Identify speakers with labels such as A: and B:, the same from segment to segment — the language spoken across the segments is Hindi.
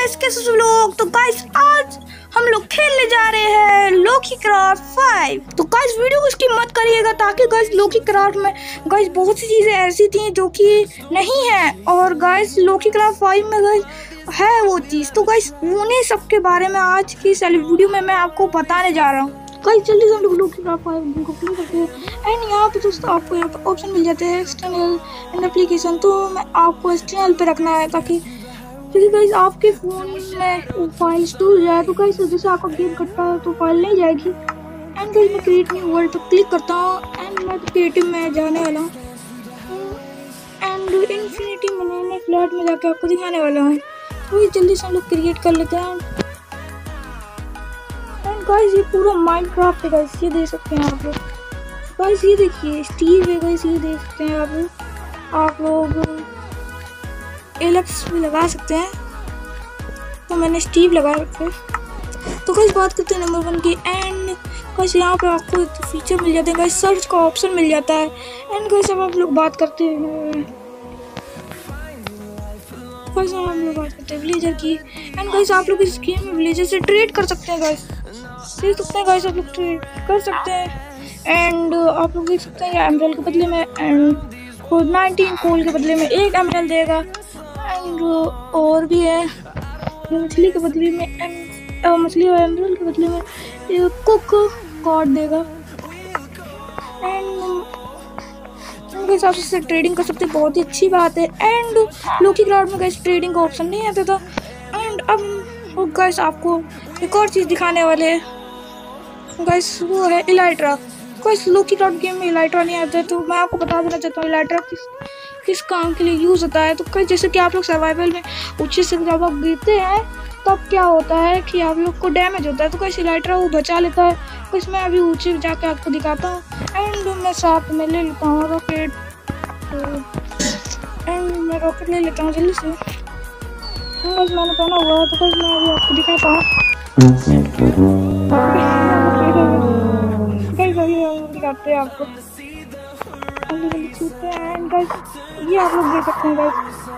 A: गाइस कैसे सब लोग। तो गाइस आज हम लोग खेलने जा रहे हैं लोकीक्राफ्ट 5। तो गाइस वीडियो को स्किप मत करिएगा ताकि गाइस लोकीक्राफ्ट में गाइस बहुत सी चीज़ें ऐसी थी जो कि नहीं है, और गाइस लोकीक्राफ्ट 5 में गाइस है वो चीज़। तो गाइस उन्हीं सब के बारे में आज की इस वीडियो में मैं आपको बताने जा रहा हूँ। गाइस जल्दी से हम लोग लोकीक्राफ्ट 5 को क्लिक करते हैं एंड यहाँ पे दोस्तों आपको यहाँ पे ऑप्शन मिल जाते हैं एक्सटर्नल एंड एप्लीकेशन। तो मैं आपको एक्सटर्नल पे रखना है ताकि क्योंकि गाइस आपके फ़ोन में फाइल स्टोर जाए। तो गाइस जैसे आपका गेम कटता है तो फाइल नहीं जाएगी। एंड गाइस मैं क्रिएट न्यू वर्ल्ड पर क्लिक करता हूँ एंड मैं क्रिएटिव में जाने वाला हूँ एंड इन्फिनिटी महीने फ्लैट में जाके आपको दिखाने वाला हूँ। तो जल्दी से हम लोग क्रिएट कर लेते हैं। एंड गाइस ये पूरा माइनक्राफ्ट है गाइस, ये देख सकते हैं आप लोग। गाइस ये देखिए स्टीव है गाइस, ये देख सकते हैं आप लोग एलेक्स भी लगा सकते हैं। तो मैंने स्टीव लगा रखे। तो गाइस बात करते हैं नंबर 1 की। एंड गाइस यहाँ पे आपको फीचर मिल जाते हैं गाइस, सर्च का ऑप्शन मिल जाता है। एंड गाइस अब आप लोग बात करते हैं गाइस हम लोग बात करते हैं विलेजर की। एंड गाइस आप लोग इस गेम में विलेजर से ट्रेड कर सकते हैं गाइस, देख सकते हैं गाइस आप लोग ट्रेड कर सकते हैं। एंड आप लोग देख सकते हैं एमरल्ड के बदले में एंड 19 कोल के बदले में 1 एमरल्ड देगा। एंड और भी है मछली के बदले में मछली और एमरल्ड के बदले में कुक कॉर्ड देगा। एंड उनके हिसाब से ट्रेडिंग कर सकते हैं, बहुत ही अच्छी बात है। एंड लोकीक्राफ्ट में गाइस ट्रेडिंग का ऑप्शन नहीं आता था। एंड अब गाइस आपको एक और चीज़ दिखाने वाले हैं गाइस, वो है इलाइट्रा। गाइस लोकीक्राफ्ट गेम में इलाइट्रा नहीं आता है, तो मैं आपको बता देना चाहता हूँ इलाइट्रा किस काम के लिए यूज़ होता है। तो कई जैसे कि आप लोग सर्वाइवल में ऊंचे से जब आप गिरते हैं तब क्या होता है कि आप लोग को डैमेज होता है, तो कैसे इलाइट्रा वो बचा लेता है। तो इसमें अभी ऊंचे जाके आपको दिखाता हूँ। एंड मैं साथ में ले लेता हूँ रॉकेट। एंड मैं रॉकेट ले लेता हूँ जल्दी से। बस मैंने पहना हुआ है तो बस मैं अभी आपको दिखाता हूँ। दिखाते हैं आपको छूते हैं। एंड गाइस ये आप लोग देख सकते हैं गाइस,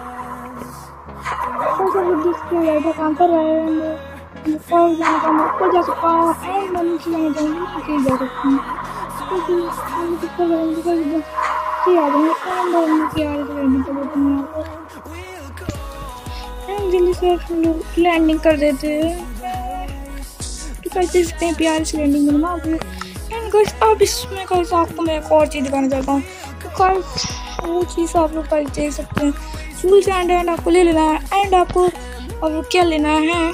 A: तो काम कर रहा है। ऊपर जाने का मैं ऊपर जा सकता हूँ एंड मैं नीचे जाने जाऊँगी, नीचे जा सकती हूँ। जल्दी से हम लोग लैंडिंग कर देते हैं। तो कैसे देख सकते हैं प्यार से लैंडिंग करना। एंड गाइस अब इसमें गाइस आपको मैं एक और चीज़ दिखाना चाहता हूँ। तो गाइस वो चीज़ आप लोग गाइस देख सकते हैं, फुल सैंड एंड आपको ले लेना है। एंड आपको अब क्या लेना है,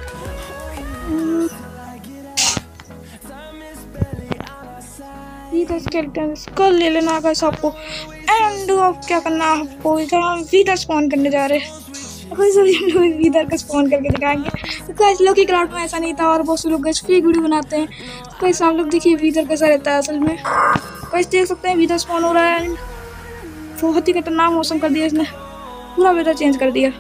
A: स्केलेटन स्कल ले लेना है गाइस आपको। एंड अब क्या करना है आपको, इधर वीदर स्पॉन करने जा रहे हैं। वीदर का स्पॉन करके दिखाएंगे। तो गाइस लोकीक्राफ्ट में ऐसा नहीं था और बहुत से लोग गाइस फेक वीडियो बनाते हैं। तो गाइस आप लोग देखिए वीदर कैसा रहता है असल में। गाइस देख सकते हैं वीदर स्पॉन हो रहा है। बहुत ही खतरनाक मौसम कर दिया इसने, पूरा वेदर चेंज कर दिया।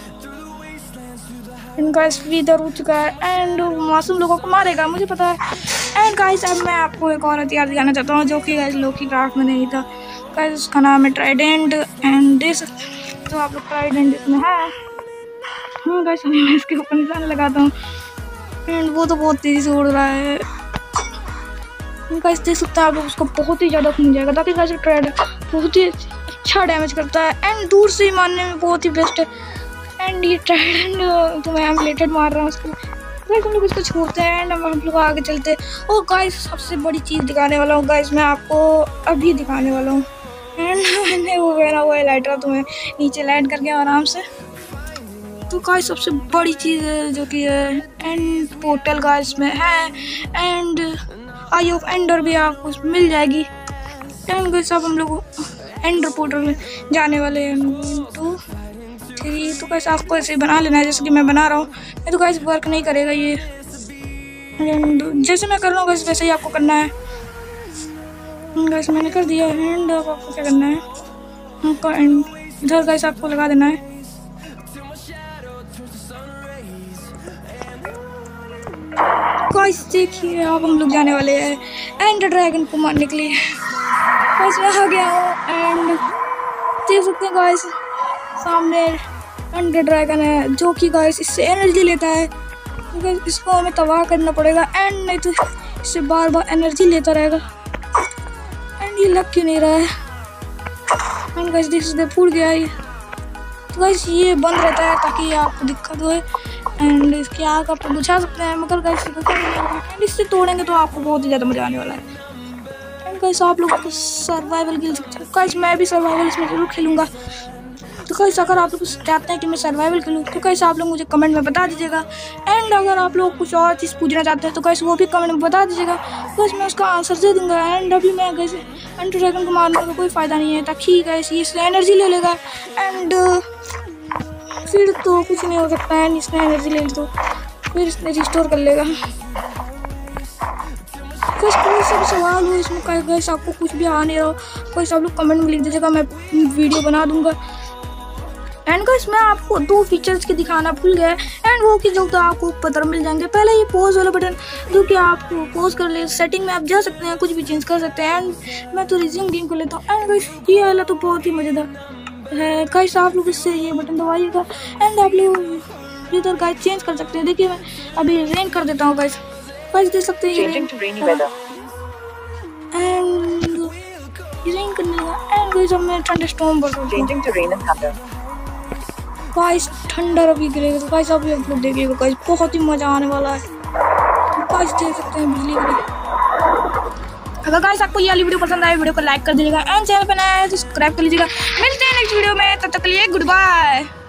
A: एंड गाइस वीदर हो चुका है एंड मौसम लोगों को मारेगा मुझे पता है। एंड गाइस अब मैं आपको एक और हथियार दिखाना चाहता हूँ जो कि गाइस लोकीक्राफ्ट में नहीं था। गाइस उसका नाम है ट्राइडेंट। एंड देख सकते हैं तो आप लोग ट्राइडेंट इसमें है। हाँ गाइस मैं इसके ऊपर निशान लगाता हूँ एंड वो तो बहुत तेज़ी से उड़ रहा है। गाइस देख सकते हैं आप लोग उसको बहुत ही ज़्यादा खून जाएगा ताकि गाइस ट्राइडेंट बहुत ही अच्छा डैमेज करता है एंड दूर से ही मारने में बहुत ही बेस्ट है। एंड ये ट्राइडेंट तो मैं एम्पलेटेड मार रहा हूँ उसको। गाइस हम लोग इसको छोड़ते हैं एंड हम लोग आगे चलते हैं। और गाइस सबसे बड़ी चीज़ दिखाने वाला हूँ गाइस, मैं आपको अभी दिखाने वाला हूँ। एंड मैंने वो पहना हुआ है लाइटर, तो मैं नीचे लैंड करके आराम से। तो गाइस सबसे बड़ी चीज़ है जो कि है एंड पोर्टल गाइस में है। एंड आई ऑफ एंडर भी आपको मिल जाएगी। एंड गाइस अब हम लोग एंडर पोर्टल में जाने वाले हैं 1 2 3। तो गाइस आपको ऐसे बना लेना है जैसे कि मैं बना रहा हूँ। नहीं तो गाइस वर्क नहीं करेगा ये। एंड जैसे मैं कर रहा हूँ गाइस वैसे ही आपको करना है। गाइस मैंने कर दिया। एंड अब आपको क्या करना है, इधर गाइस आपको लगा देना है। गाइस देखिए अब हम लोग जाने वाले हैं एंड ड्रैगन को मारने के लिए। गाइस मैं आ गया हूँ एंड देख सकते हैं गाइस सामने अंडर ड्रैगन है जो कि गाइस इससे एनर्जी लेता है, तो गाइस इसको हमें तबाह करना पड़ेगा एंड नहीं तो इससे बार बार एनर्जी लेता रहेगा। एंड ये लग क्यों नहीं रहा है? एंड गाइस देख सकते फूट गया ये। तो गाइस ये बंद रहता है ताकि आपको दिक्कत हो एंड इसकी आग आप बुझा सकते हैं, मगर गाइस एंड इससे तोड़ेंगे तो आपको बहुत ही ज़्यादा मजा आने वाला है। एंड गाइस आप लोग तो सर्वाइवल खेल सकते हैं, गाइस मैं भी सर्वाइवल इसमें जरूर खेलूँगा। तो गाइस अगर आप लोग चाहते हैं कि मैं सर्वाइवल खेलूँ तो गाइस आप लोग मुझे कमेंट में बता दीजिएगा। एंड अगर आप लोग कुछ और चीज़ पूछना चाहते हैं तो गाइस वो भी कमेंट में बता दीजिएगा, गाइस मैं उसका आंसर दे दूँगा। एंड अभी मैं गाइस अंडर ड्रैगन को मारने का कोई फ़ायदा नहीं है ताकि गाइस ये इससे एनर्जी ले लेगा एंड फिर तो कुछ नहीं हो सकता है। इसने एनर्जी ले ली तो फिर इसने रिस्टोर कर लेगा। कोई सा भी सवाल हो इसमें गाइस आपको कुछ भी आ नहीं रहा कोई सब लोग कमेंट में लिख दीजिएगा, मैं वीडियो बना दूंगा। एंड गाइस मैं आपको 2 फीचर्स के दिखाना भूल गया एंड वो की जो तो आपको पता मिल जाएंगे। पहले ये पोज वाला बटन जो कि आपको पोज कर ले, सेटिंग में आप जा सकते हैं, कुछ भी चेंज कर सकते हैं। एंड मैं तो रिज्यूम गेम कर लेता हूँ। एंड गाइस ये वाला तो बहुत ही मज़ेदार है गाइस, आप लोग इससे ये बटन दबाइएगा एंड आप लोग इधर गाइस चेंज कर सकते हैं। देखिए मैं अभी रेन कर देता हूँ गाइस देख सकते हैं एंड रेन करने लगा। एंड गाइस अब मैं थंडरस्टॉर्म बन गाइस थंडर अभी गिरेगा तो गाइस अभी आप लोग देखिएगा गाइस बहुत ही मजा आने वाला है। तो गाइस देख सकते हैं बिजली गिरी। अगर गाइस आपको ये वाली वीडियो पसंद आए वीडियो को लाइक कर दीजिएगा एंड चैनल पर नया है तो सब्सक्राइब कर लीजिएगा। मिलते हैं नेक्स्ट वीडियो में, तब तक के लिए गुड बाय।